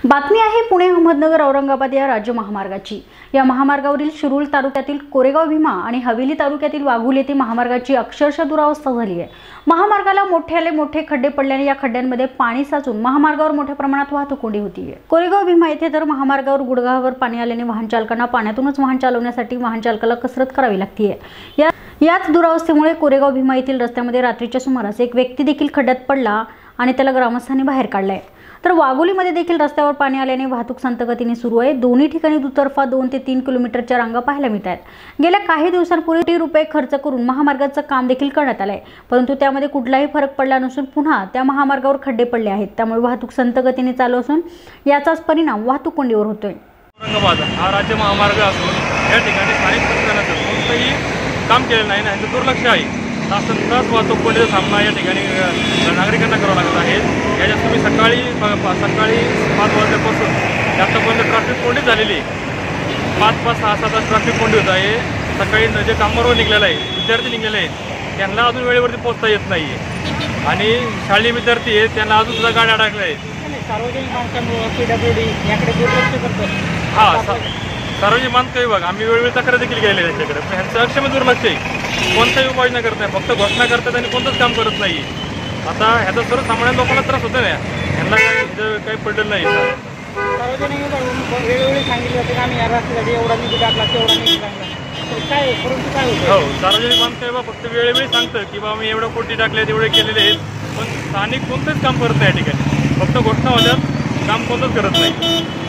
बातमी आहे पुणे अहमदनगर औरंगाबाद या राज्य महामार्गाची। या महामार्गावरील शिरूर तालुक्यातील कोरेगाव भीमा आणि हवेली तालुक्यातील वाघोली येथे महामार्गाची अक्षरशः दुरावस्था झाली आहे। महामार्गाला मोठे खड्डे पडल्याने या खड्ड्यांमध्ये पाणी साचून महामार्गावर मोठ्या प्रमाणात वाहतूक कोंडी होतीये। कोरेगाव भीमा येथे तर महामार्गावर गुडघावर पाणी आल्याने वाहन चालकांना पाण्यातूनच वाहन चालवण्यासाठी वाहन चालकाला कसरत करावी लागते। याच दुरावस्थेमुळे कोरेगाव भीमा येथील रस्त्यामध्ये रात्रीच्या सुमारास एक व्यक्ती देखील खड्ड्यात पडला आणि त्याला ग्रामस्थांनी बाहेर काढले। तर वाघोलीमध्ये देखील रस्त्यावर पाणी आल्याने वाहतूक संतगतीने सुरू आहे। दोन्ही ठिकाणी दुतर्फा 2 ते 3 किलोमीटरच्या रांगा पाहायला मिळतात। गेल्या काही दिवसांपूर्वी ₹1 खर्च करून महामार्गाचं काम देखील करण्यात आलंय, परंतु त्यामध्ये कुठलाही फरक पडला नसून पुन्हा त्या महामार्गावर खड्डे पडले आहेत। त्यामुळे वाहतूक संतगतीने चालू असून याचाच परिणाम वाहतूक कोंडीवर होतोय। औरंगाबाद हा राज्य महामार्ग असून या ठिकाणी स्थानिक प्रशासनाचं कोणतंही काम केलेलं नाही आणि दुर्लक्ष आहे। तास वाहतूक कोंडीचा सामना या ठिकाणी नागरिकांना करावा लागत आहे। याच्यात तुम्ही सकाळी 5 वाजल्यापासून आतापर्यंत ट्रॅफिक कोंडी झालेली आहे। 5-6 तास ट्रॅफिक कोंडी होत आहे। सकाळी जे कामावर निघलेलं आहे, विद्यार्थी निघलेले आहेत, त्यांना अजून वेळेवरती पोहोचता येत नाही आहे आणि शालेय विद्यार्थी आहेत त्यांना अजून सुद्धा गाड्या अडकल्या आहेत। सार्वजनिक बांधकाम PWD याकडे दुर्लक्ष करतो। हां, सार्वजनिक बांधकाम विभाग आम्ही वेळोवेळी तक्रार देखील गेले त्याच्याकडे, पण ह्यांचं अक्षम्य दुर्लक्ष आहे। कोणताही उपाययोजना करत नाही, फक्त घोषणा करतात आणि कोणतंच काम करत नाही। आता ह्याचा सर्वसामान्य लोकांना त्रास होतो ना, ह्यांना काही पडलेलं नाही। सार्वजनिक विभाग वेळोवेळी सांगितलं जातं की आम्ही या रस्त्यासाठी एवढा निधी टाकला तेवढा निधी टाकला, तर काय परंतु काय होतं? हो, सार्वजनिक बांधकाम विभाग फक्त वेळोवेळी सांगतं की बाबा मी एवढं कोटी टाकले तेवढे केलेले आहेत, पण स्थानिक कोणतंच काम करत नाही या ठिकाणी। फक्त घोषणा होत्यात, काम कोणतंच करत नाही।